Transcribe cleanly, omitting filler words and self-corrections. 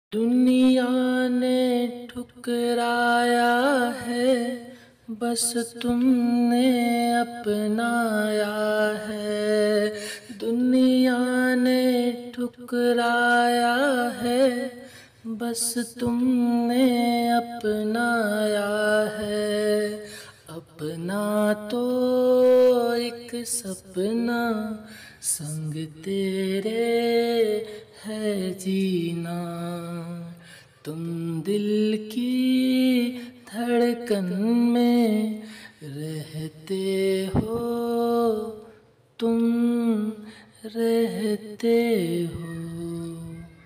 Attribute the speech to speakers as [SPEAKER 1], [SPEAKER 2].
[SPEAKER 1] दुनिया ने ठुकराया है, बस तुमने अपनाया है। दुनिया ने ठुकराया है, बस तुमने अपनाया है। अपना तो एक सपना संग तेरे है जीना। तुम दिल की धड़कन में रहते हो, तुम रहते हो।